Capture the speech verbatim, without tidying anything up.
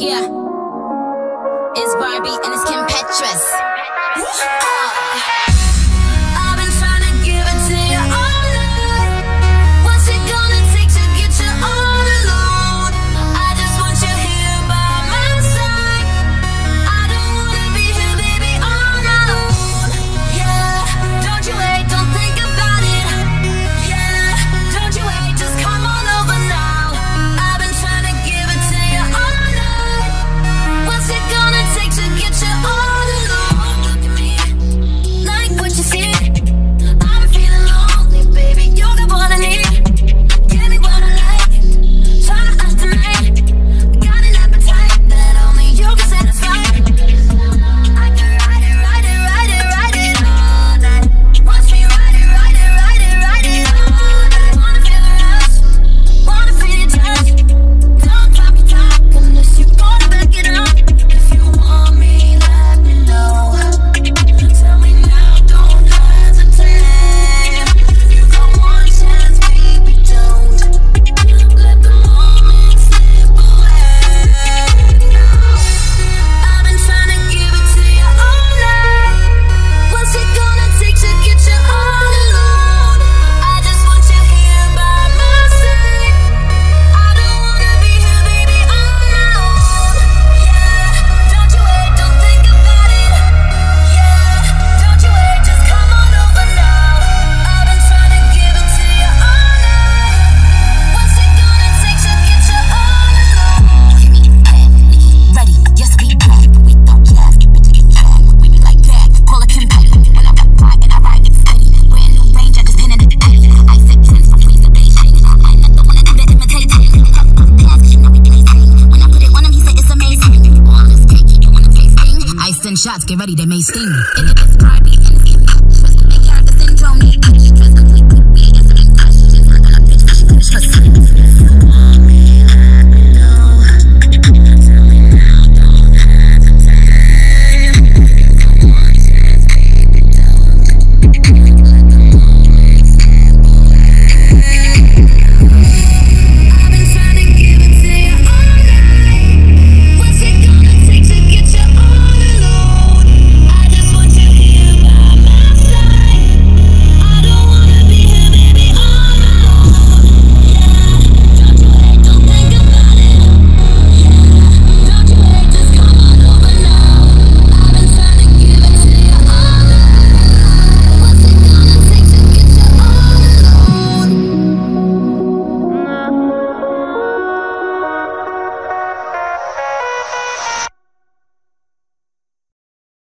Yeah, it's Barbie and it's Kim Petras. Oh. I've been trying to give it to you all night. What's it gonna take to get you all alone? I just want you here by my side. I don't wanna be here, baby, all alone. Yeah, don't you wait, don't think about it. Yeah, don't you wait, just come on over now. I've been trying to give it to you all night. What's it gonna take to get you all alone? Look at me, like what you see. I'm feeling lonely, baby, you got what I need. Give me what I like, try to us tonight. Got an appetite that only you can satisfy. I can ride it, ride it, ride it, ride it all night. Watch me ride it, ride it, ride it, ride it all night. Wanna feel the rush, wanna feel your touch. Don't talk your talk unless you wanna back it up. If you want me, let me know. Tell me now, don't hesitate. You got one chance, baby, don't let the moment slip away. I've been trying to give it to you all night. What's it gonna take to get you all alone? I just want you here by my side. I don't wanna be here, baby, all alone. Yeah, don't you wait, don't think about it. Yeah, don't you wait, just come on over now. I've been trying to give it to you all night. What's it gonna take to get you all alone? Ready, yes we back. We don't care, we take it track. We be like that, call it Kim Petras. When I got right and I ride it steady. Brand new range, I just pin in the alley. I said trends from Queens to Beijing. I'm not the one that do the imitating. Puff, puff, pass, 'cause you know we blazing. When I put it on him, he said it's amazing. All this cake, you wanna tasting? Ice and shots, get ready, they may sting. And it is Barbie.